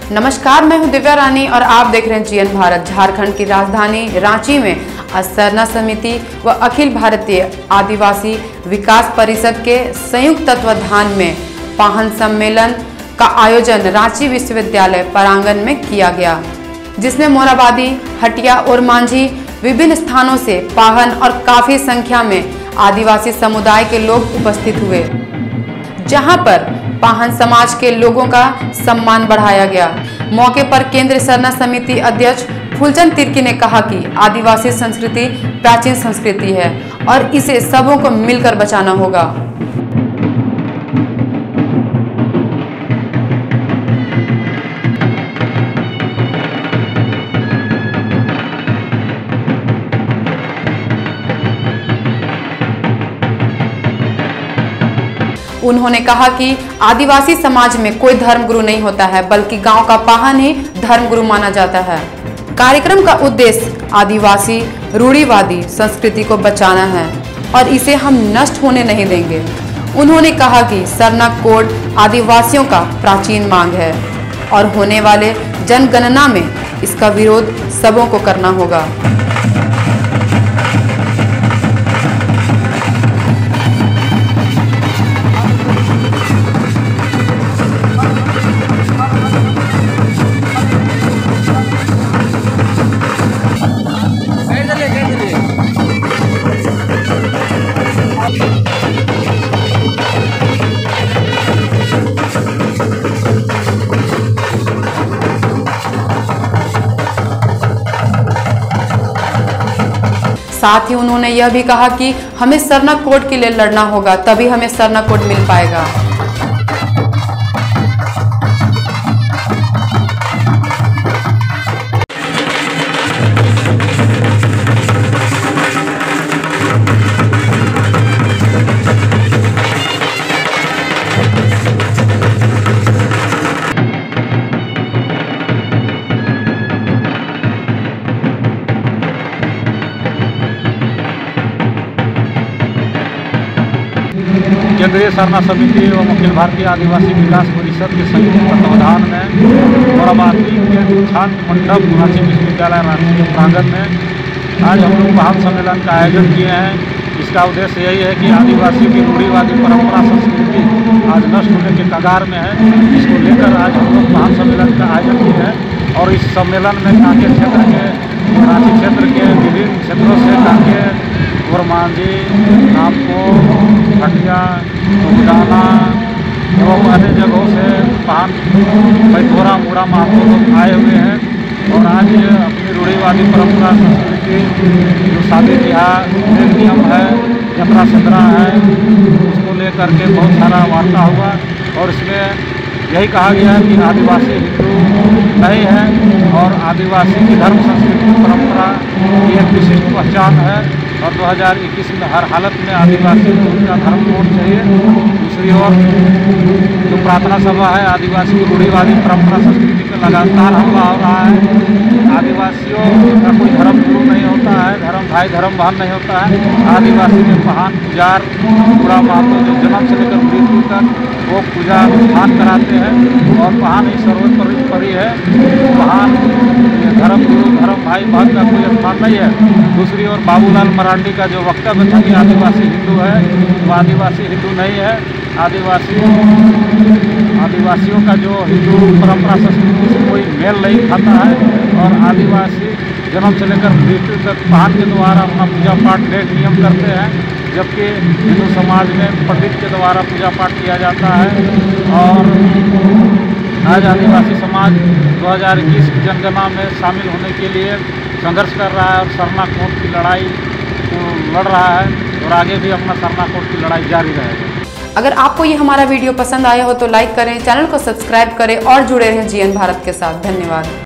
नमस्कार, मैं हूं दिव्या रानी और आप देख रहे हैं जीएन भारत। झारखंड की राजधानी रांची में आज सरना समिति व अखिल भारतीय आदिवासी विकास परिषद के संयुक्त तत्वाधान में पाहन सम्मेलन का आयोजन रांची विश्वविद्यालय प्रांगण में किया गया, जिसमें मोरहाबादी, हटिया और मांझी विभिन्न स्थानों से पाहन और काफी संख्या में आदिवासी समुदाय के लोग उपस्थित हुए, जहां पर पाहन समाज के लोगों का सम्मान बढ़ाया गया। मौके पर केंद्रीय सरना समिति अध्यक्ष फूलचंद तिर्की ने कहा कि आदिवासी संस्कृति प्राचीन संस्कृति है और इसे सबों को मिलकर बचाना होगा। उन्होंने कहा कि आदिवासी समाज में कोई धर्मगुरु नहीं होता है, बल्कि गांव का पाहन ही धर्मगुरु माना जाता है। कार्यक्रम का उद्देश्य आदिवासी रूढ़िवादी संस्कृति को बचाना है और इसे हम नष्ट होने नहीं देंगे। उन्होंने कहा कि सरना कोड आदिवासियों का प्राचीन मांग है और होने वाले जनगणना में इसका विरोध सबों को करना होगा। साथ ही उन्होंने यह भी कहा कि हमें सरना कोड के लिए लड़ना होगा, तभी हमें सरना कोड मिल पाएगा। केंद्रीय सरना समिति एवं अखिल भारतीय आदिवासी विकास परिषद के संयुक्त तत्वाधान में मोरहाबादी के छात्र मंडप रांची विश्वविद्यालय रांची के प्रांगण में आज हम लोग पाहन सम्मेलन का आयोजन किए हैं। इसका उद्देश्य यही है कि आदिवासी की रूढ़िवादी परंपरा संस्कृति आज नष्ट होने के कगार में है। इसको लेकर आज हम लोग पाहन सम्मेलन का आयोजन किए हैं और इस सम्मेलन में कांके क्षेत्र के रांची क्षेत्र के विभिन्न क्षेत्रों से कांके और मांझी, नामपुर, हटिया, टुकडाना एवं अन्य जगहों से पाहन बैथोरा मुड़ा महतो लोग आए हुए हैं और आज अपनी रूढ़िवादी परंपरा संस्कृति जो शादी ब्याह नियम है, यात्रा सदरा है, उसको लेकर के बहुत सारा वार्ता हुआ और इसमें यही कहा गया है कि आदिवासी हिंदू नहीं है और आदिवासी की धर्म संस्कृति परंपरा की एक विशिष्ट पहचान है और 2021 में हर हालत में आदिवासी को उनका धर्म कोड चाहिए। दूसरी ओर जो प्रार्थना सभा है, आदिवासी की रूढ़िवादी परंपरा संस्कृति पर लगातार हमला हो रहा है। आदिवासियों का कोई धर्म गुरु नहीं होता है, धर्म भाई धर्म बहन नहीं होता है। आदिवासी में पाहन पुजार पूरा महत्व जो जन्म से लेकर मृत्यु तक वो पूजा पान कराते हैं और पाहन ही सर्वोपरि है। पाहन धर्म गुरु धर्म भाई बहन का कोई स्थान नहीं है। दूसरी ओर बाबूलाल मरांडी का जो वक्तव्य था कि आदिवासी हिंदू है, वो आदिवासी हिंदू नहीं है। आदिवासियों का जो हिंदू परंपरा संस्कृति से कोई मेल नहीं खाता है और आदिवासी जन्म से लेकर मृत्यु तक पाहन के द्वारा अपना पूजा पाठ डेढ़ नियम करते हैं, जबकि हिंदू समाज में पंडित के द्वारा पूजा पाठ किया जाता है। और आज आदिवासी समाज 2021 की जनगणना में शामिल होने के लिए संघर्ष कर रहा है और सरना कोड की लड़ाई को लड़ रहा है और आगे भी अपना सरना कोड की लड़ाई जारी रहेगा। अगर आपको ये हमारा वीडियो पसंद आया हो तो लाइक करें, चैनल को सब्सक्राइब करें और जुड़े रहें जीएन भारत के साथ। धन्यवाद।